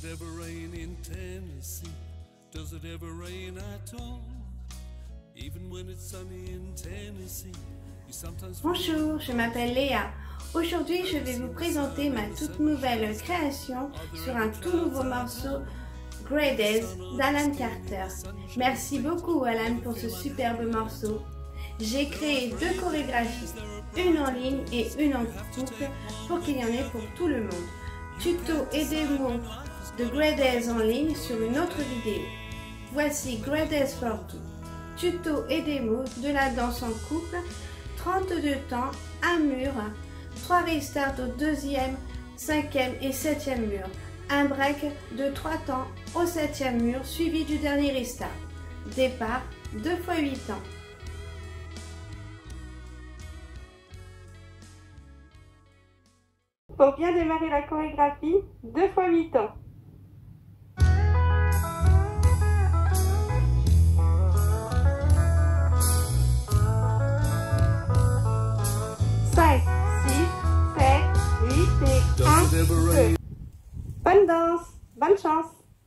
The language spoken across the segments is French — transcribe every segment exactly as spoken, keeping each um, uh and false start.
it ever rain in Tennessee? Does it ever rain at all? Even when it's sunny in Tennessee, you sometimes feel... Bonjour, je m'appelle Léa. Aujourd'hui, je vais vous présenter ma toute nouvelle création sur un tout nouveau morceau Grey Days d'Alan Carter. Merci beaucoup Alan pour ce superbe morceau. J'ai créé deux chorégraphies, une en ligne et une en couple pour qu'il y en ait pour tout le monde. Tuto et démo de Grey Days en ligne sur une autre vidéo. Voici Grey Days for Two. Tuto et démo de la danse en couple, trente-deux temps, un mur, trois restarts au deuxième, cinquième et septième mur. Un break de trois temps au septième mur suivi du dernier restart. Départ deux fois huit temps. Pour bien démarrer la chorégraphie, deux fois huit temps. cinq, six, sept, huit et un, deux. Bonne danse, bonne chance.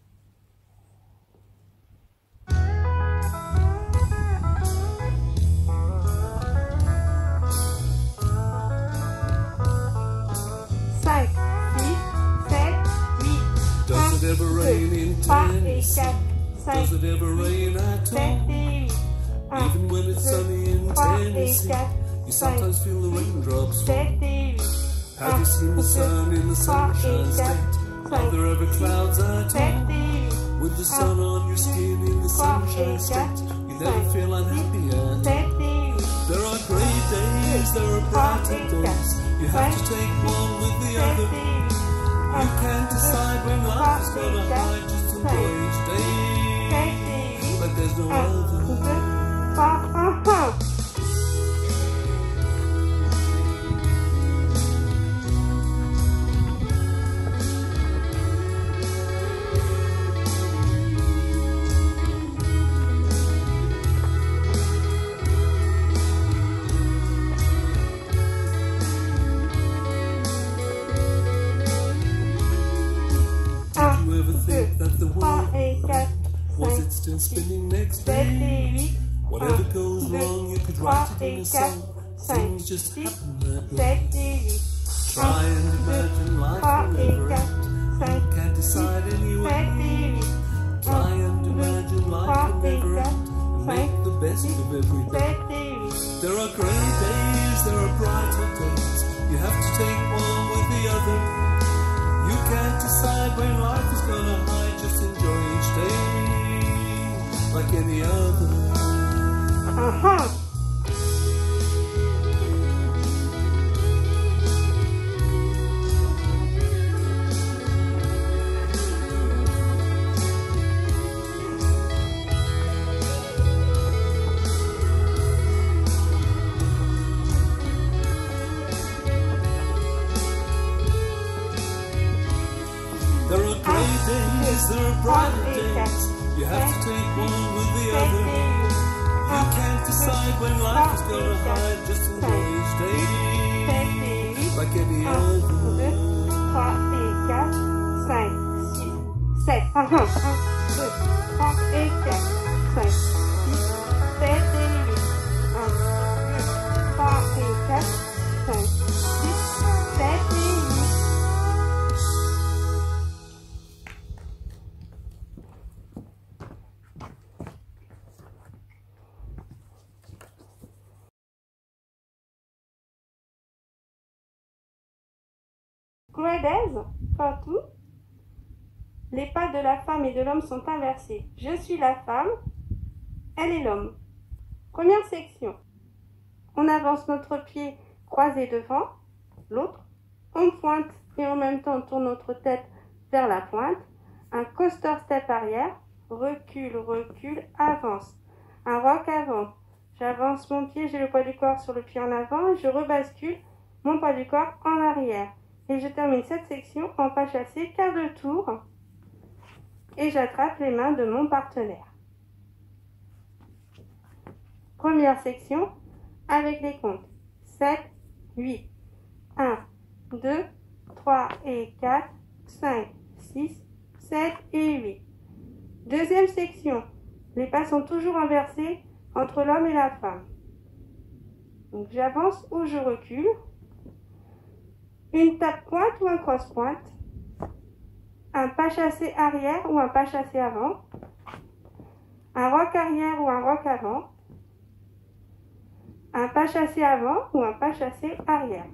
cinq, six, sept, huit, un, deux, trois et quatre, cinq, six, sept et huit, un, deux, trois et quatre, You sometimes feel the raindrops fall. sept et huit, Have you seen the sun in the sunshine state? Are there ever clouds at all? With the sun on your skin in the sunshine state, you never feel unhappy at all. There are grey days, there are brighter days. You have to take one with the other. You can't decide when life is gonna hide. Just enjoy each day, but there's no other. That the world was it still spinning next day? Whatever goes wrong, you could write it in a song. Things just happen that way. Try and imagine life forever. You can't decide anyway. Try and imagine life will never end and make the best of every day. There are grey days, there are brighter days. You have to take one with the other. You can't decide when life is gonna hide. Just enjoy each day like any other. Uh-huh. There are grey days, there are brighter days. You have to take one with the other. You can't decide when life is gonna hide. Just enjoy each day like any other. trois et quatre, cinq, six, sept. un, deux, trois et quatre, cinq, six, sept et huit. un, deux, trois et quatre, cinq, six, sept et huit. Grey Days, partout. Les pas de la femme et de l'homme sont inversés. Je suis la femme, elle est l'homme. Première section. On avance notre pied croisé devant, l'autre. On pointe et en même temps on tourne notre tête vers la pointe. Un coaster step arrière, recule, recule, avance. Un rock avant. J'avance mon pied, j'ai le poids du corps sur le pied en avant et je rebascule mon poids du corps en arrière. Et je termine cette section en pas chassé, quart de tour. Et j'attrape les mains de mon partenaire. Première section avec les comptes. sept, huit. un, deux, trois et quatre, cinq, six, sept et huit. Deuxième section. Les pas sont toujours inversés entre l'homme et la femme. Donc j'avance ou je recule. Une tape pointe ou un crosse-pointe. Un pas chassé arrière ou un pas chassé avant. Un rock arrière ou un rock avant. Un pas chassé avant ou un pas chassé arrière.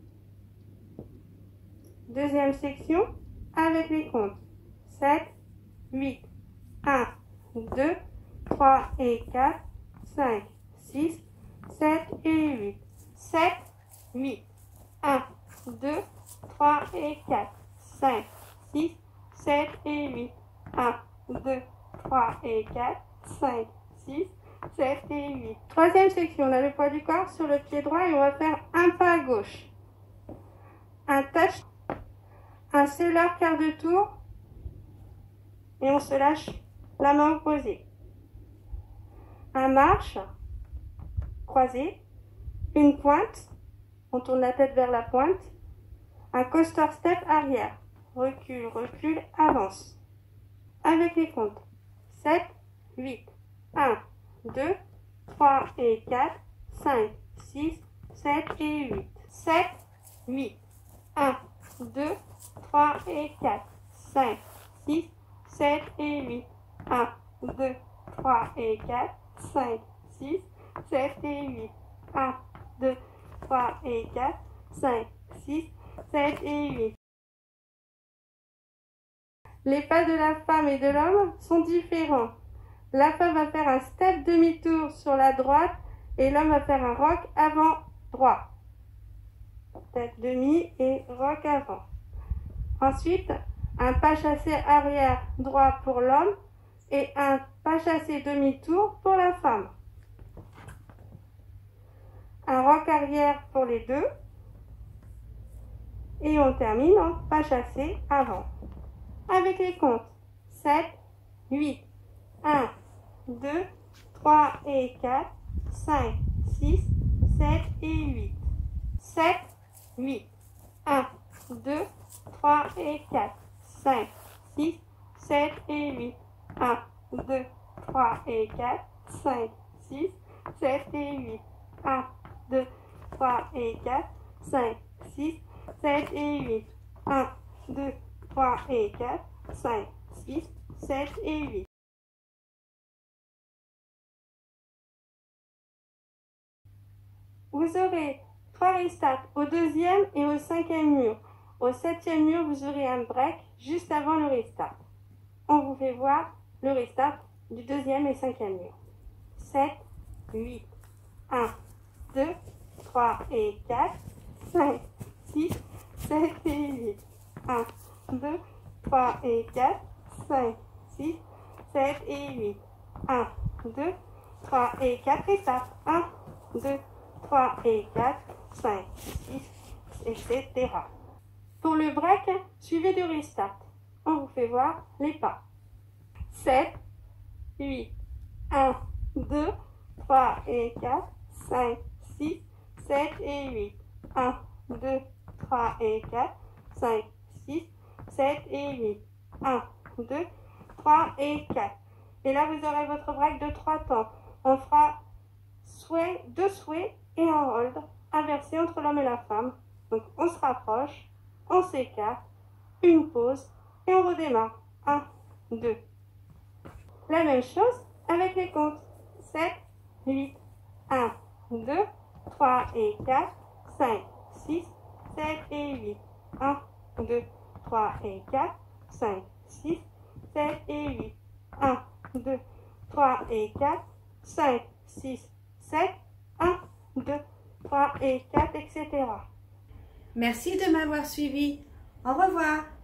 Deuxième section avec les comptes. sept, huit, un, deux, trois et quatre, cinq, six, sept et huit. sept, huit, un, deux, trois et quatre, cinq, six, sept et huit. un, deux, trois et quatre, cinq, six, sept et huit. Troisième section, on a le poids du corps sur le pied droit et on va faire un pas à gauche. Un touch, un seller quart de tour et on se lâche la main opposée. Un marche, croisé, une pointe, on tourne la tête vers la pointe, un coaster step arrière, recule, recule, avance. Avec les comptes, sept, huit, un, deux, trois et quatre, cinq, six, sept et huit. sept, huit, un, deux, trois et quatre, cinq, six, sept et huit. un, deux, trois et quatre, cinq, six, sept et huit. un, deux, trois et quatre, cinq, six, sept et huit. Les pas de la femme et de l'homme sont différents. La femme va faire un step demi-tour sur la droite et l'homme va faire un rock avant droit. Step demi et rock avant. Ensuite, un pas chassé arrière droit pour l'homme et un pas chassé demi-tour pour la femme. Un rock arrière pour les deux. Et on termine en pas chassé avant. Avec les comptes, sept, huit, un, deux, trois et quatre, cinq, six, sept et huit. sept, huit, un, deux, trois et quatre, cinq, six, sept et huit. un, deux, trois et quatre, cinq, six, sept et huit. un, deux, trois et quatre, cinq, six, sept et huit. un, deux, trois et quatre, cinq, six, sept et huit. Vous aurez trois restarts au deuxième et au cinquième mur. Au septième mur, vous aurez un break juste avant le restart. On vous fait voir le restart du deuxième et cinquième mur. sept, huit, un, deux, trois et quatre, cinq, six, sept et huit. un, deux, trois et quatre, cinq, six, sept et huit. un, deux, trois et quatre, restart. un, deux, trois et quatre, cinq, six, et cetera. Pour le break, suivez le restart. On vous fait voir les pas. sept, huit, un, deux, trois et quatre, cinq, six, sept et huit. un, deux, trois et quatre, cinq, six, sept et huit. un, deux, trois et quatre. Et là, vous aurez votre break de trois temps. On fera sway, deux sways et un hold inversé entre l'homme et la femme. Donc, on se rapproche, on s'écarte, une pause et on redémarre. un, deux. La même chose avec les comptes. sept, huit, un, deux, trois et quatre, cinq, six, sept et huit. un, deux, trois et quatre, cinq, six, sept et huit. un, deux, trois et quatre, cinq, six, sept, un, deux, trois et quatre, et cetera. Merci de m'avoir suivi. Au revoir.